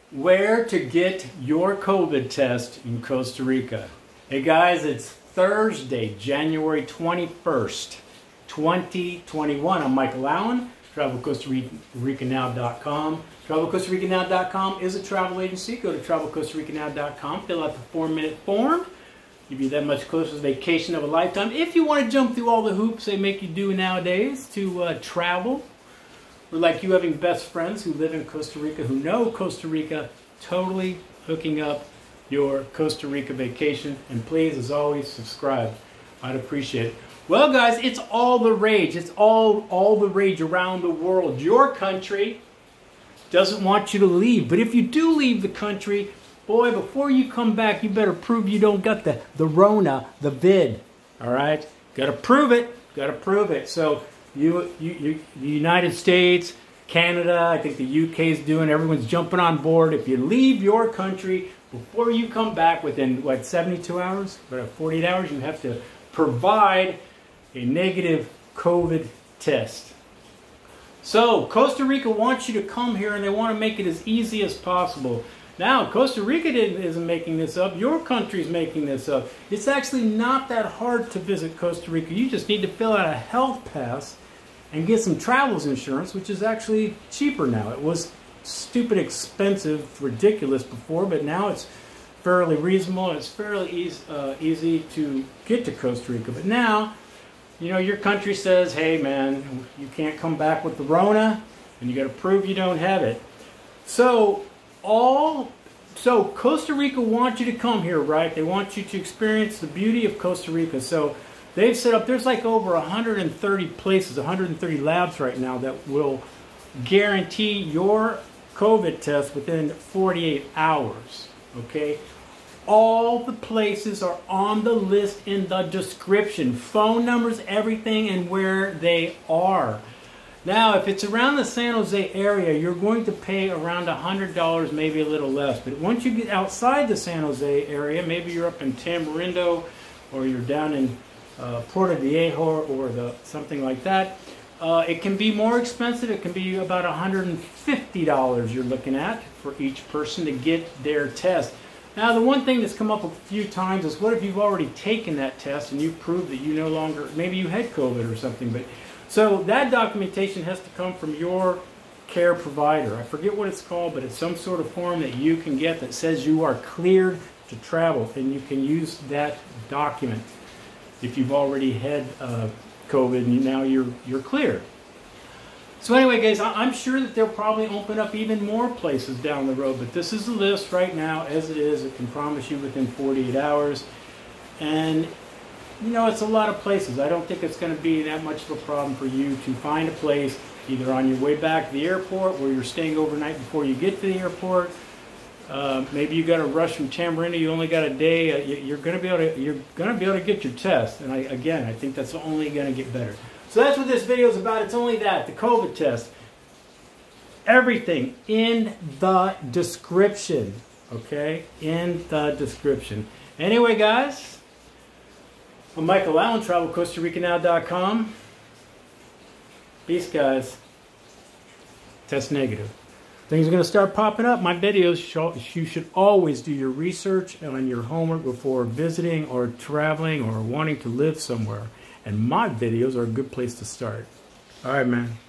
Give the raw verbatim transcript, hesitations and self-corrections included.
Where to get your COVID test in Costa Rica. Hey guys, it's Thursday, January twenty-first, twenty twenty-one. I'm Michael Allen, travel costa rica now dot com. travel costa rica now dot com is a travel agency. Go to travel costa rica now dot com, fill out the four-minute form. Give you that much closer to the vacation of a lifetime. If you want to jump through all the hoops they make you do nowadays to uh, travel, we're like you having best friends who live in Costa Rica, who know Costa Rica, totally hooking up your Costa Rica vacation. And please, as always, subscribe. I'd appreciate it. Well, guys, it's all the rage. It's all, all the rage around the world. Your country doesn't want you to leave. But if you do leave the country, boy, before you come back, you better prove you don't got the, the Rona, the vid. All right? Got to prove it. Got to prove it. So You, you, you, the United States, Canada, I think the U K is doing, everyone's jumping on board. If you leave your country before you come back within, what, seventy-two hours, forty-eight hours, you have to provide a negative COVID test. So Costa Rica wants you to come here, and they want to make it as easy as possible. Now, Costa Rica didn't, isn't making this up. Your country's making this up. It's actually not that hard to visit Costa Rica. You just need to fill out a health pass and get some travelers insurance, which is actually cheaper now. It was stupid expensive, ridiculous before, but now it's fairly reasonable. It's fairly easy, uh, easy to get to Costa Rica. But now, you know, your country says, hey, man, you can't come back with the Rona, and you got to prove you don't have it. So, all so Costa Rica wants you to come here, right? They want you to experience the beauty of Costa Rica. So they've set up, there's like over one hundred thirty places, one hundred thirty labs right now that will guarantee your COVID test within forty-eight hours. Okay, all the places are on the list in the description, phone numbers, everything, and where they are. Now, if it's around the San Jose area, you're going to pay around one hundred dollars, maybe a little less. But once you get outside the San Jose area, maybe you're up in Tamarindo, or you're down in uh, Puerto Viejo, or the, something like that, uh, it can be more expensive. It can be about one hundred fifty dollars you're looking at for each person to get their test. Now, the one thing that's come up a few times is, what if you've already taken that test and you prove that you no longer, maybe you had COVID or something, but so that documentation has to come from your care provider. I forget what it's called, but it's some sort of form that you can get that says you are cleared to travel, and you can use that document if you've already had uh, COVID and now you're you're clear. So anyway, guys, I'm sure that they'll probably open up even more places down the road, but this is the list right now as it is. It can promise you within forty-eight hours, and you know, it's a lot of places. I don't think it's going to be that much of a problem for you to find a place either on your way back to the airport, where you're staying overnight before you get to the airport. Uh, maybe you got to rush from Tamarindo. You only got a day. Uh, you're going to be able to. You're going to be able to get your test. And I, again, I think that's only going to get better. So that's what this video is about. It's only that, the COVID test. Everything in the description. Okay, in the description. Anyway, guys. I'm Michael Allen, travel costa rica now dot com. Peace, guys. Test negative. Things are going to start popping up. My videos, you should always do your research and your homework before visiting or traveling or wanting to live somewhere. And my videos are a good place to start. All right, man.